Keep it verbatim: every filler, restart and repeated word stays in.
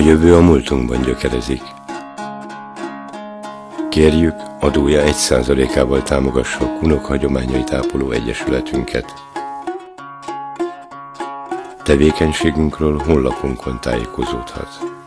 jövő a múltunkban gyökerezik. Kérjük, adója egy százalékával támogassa a kunok hagyományait ápoló egyesületünket. Tevékenységünkről honlapunkon tájékozódhat.